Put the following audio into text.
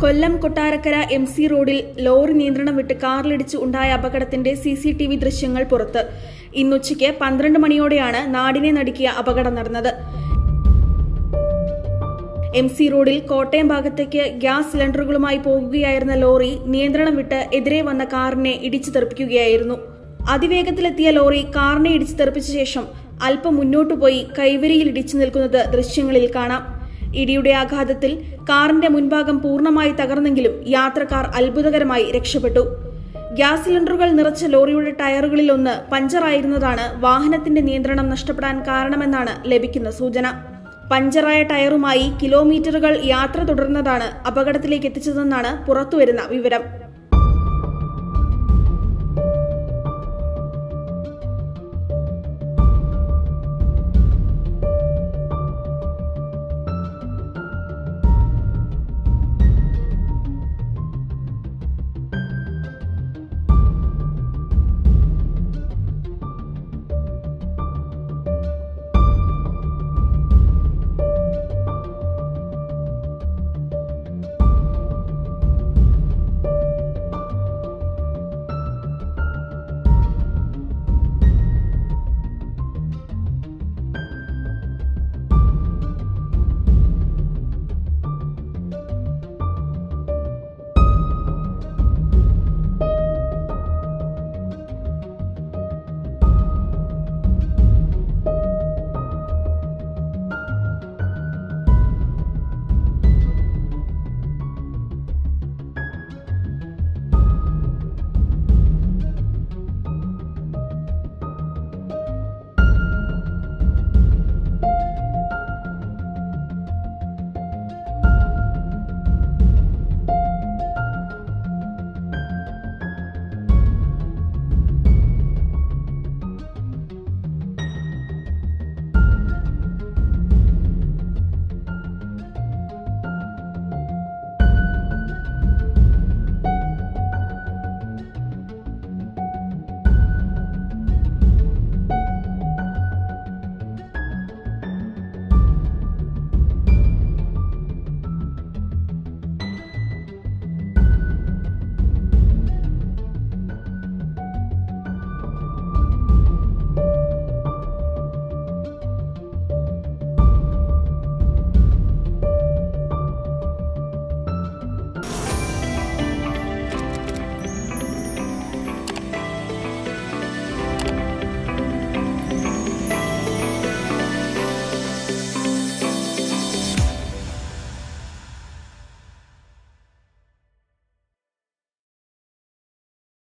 കൊല്ലം Kottarakkara MC റോഡിൽ lorry നിയന്ത്രണം വിട്ട് കാറിലിടിച്ച് ഉണ്ടായ അപകടത്തിന്റെ CCTV ദൃശ്യങ്ങൾ പുറത്ത്. ഇന്നുച്ചയ്ക്ക് 12 മണിയോടെയാണ് നാടിനെ നടുക്കിയ അപകടം നടന്നത്. MC റോഡിൽ കോട്ടയം ഭാഗത്തേക്ക് ഗ്യാസ് സിലിണ്ടറുകളുമായി പോകുകയായിരുന്ന ലോറി നിയന്ത്രണം വിട്ട് എതിരെ വന്ന കാറിനെ ഇടിച്ചു തെറിപ്പിക്കുകയായിരുന്നു. അതിവേഗത്തിലെത്തിയ ലോറി കാറിനെ ഇടിച്ചു തെറിപ്പിച്ച ശേഷം അല്പം മുന്നോട്ടുപോയി കൈവരിയിൽ ഇടിച്ചു നിൽക്കുന്നത് ദൃശ്യങ്ങളിൽ കാണാം. ഇടിയുടെ ആഘാതത്തിൽ കാറിന്റെ മുൻഭാഗം പൂർണ്ണമായി തകർന്നെങ്കിലും യാത്രക്കാർ അത്ഭുതകരമായി രക്ഷപ്പെട്ടു. ഗ്യാസ് സിലിണ്ടറുകൾ നിറച്ച ലോറിയുടെ ടയറുകളിലൊന്ന് പഞ്ചറായിരുന്നതാണ് വാഹനത്തിന്റെ നിയന്ത്രണം നഷ്ടപ്പെടാൻ കാരണമെന്നാണ് ലഭിക്കുന്ന സൂചന. പഞ്ചറായ ടയറുമായി കിലോമീറ്ററുകൾ യാത്ര തുടർന്നതാണ് അപകടത്തിലേക്ക് എത്തിച്ചതെന്നാണ് പുറത്തുവരുന്ന വിവരം.